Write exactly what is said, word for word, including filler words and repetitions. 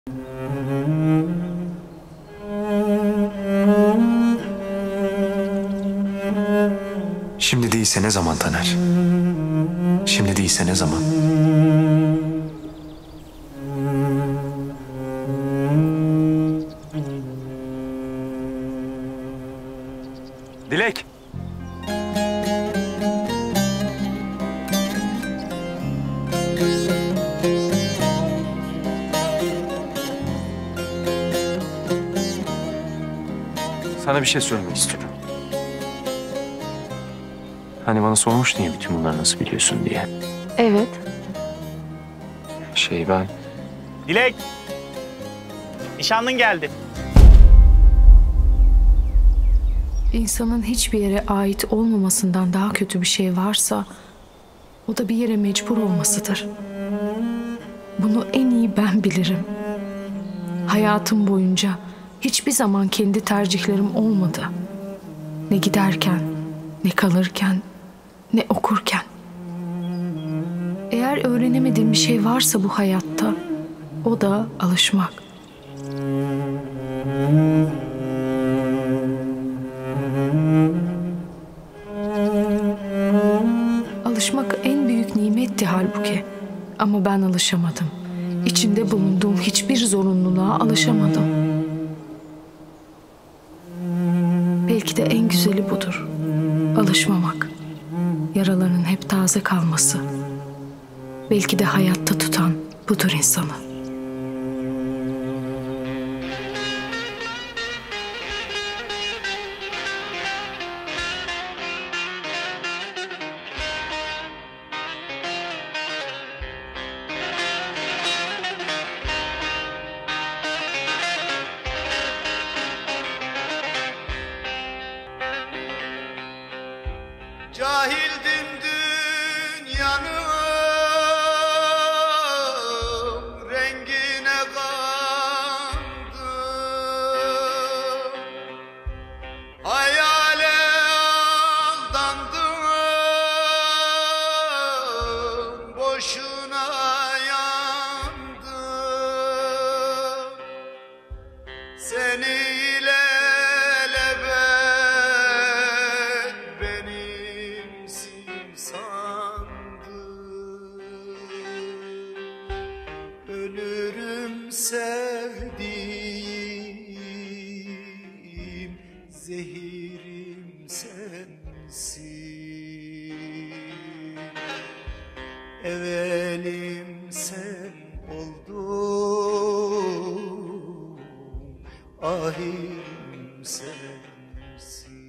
Şimdi değilse ne zaman Taner? Şimdi değilse ne zaman? Dilek! Sana bir şey söylemek istiyorum. Hani bana sormuştun ya bütün bunları nasıl biliyorsun diye. Evet. Şey ben... Dilek! Nişanlın geldi. İnsanın hiçbir yere ait olmamasından daha kötü bir şey varsa o da bir yere mecbur olmasıdır. Bunu en iyi ben bilirim. Hayatım boyunca hiçbir zaman kendi tercihlerim olmadı. Ne giderken, ne kalırken, ne okurken. Eğer öğrenemediğim bir şey varsa bu hayatta, o da alışmak. Alışmak en büyük nimetti halbuki. Ama ben alışamadım. İçinde bulunduğum hiçbir zorunluluğa alışamadım. Belki de en güzeli budur. Alışmamak. Yaraların hep taze kalması. Belki de hayatta tutan budur insanı. Cahildim dünyanın rengine kandım, hayale aldandım, boşuna yandım. Seni ölürüm sevdiğim, zehirim sensin. Evelim sen oldun, ahirim sensin.